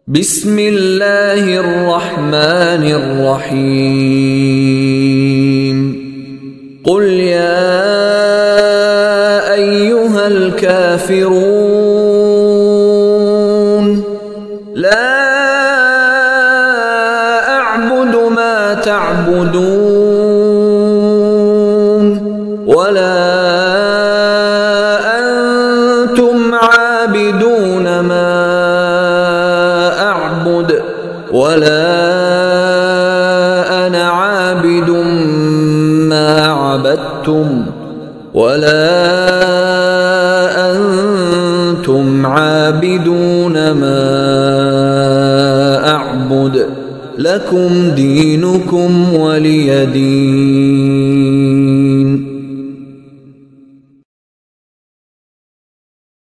بسم الله الرحمن الرحيم قل يا أيها الكافرون لا أعبد ما تعبدون ولا أنتم عابدون ما أعبد ولا أنا عابد ما عبدتم ولا أنتم عابدون ما أعبد لكم دينكم ولي دين.